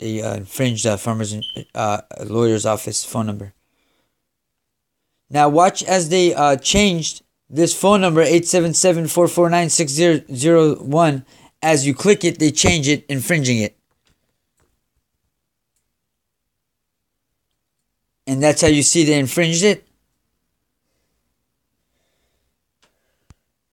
they infringed farmers lawyer's office phone number. Now watch as they changed this phone number 877-449-6001. As you click it, they change it, infringing it. And that's how you see they infringed it.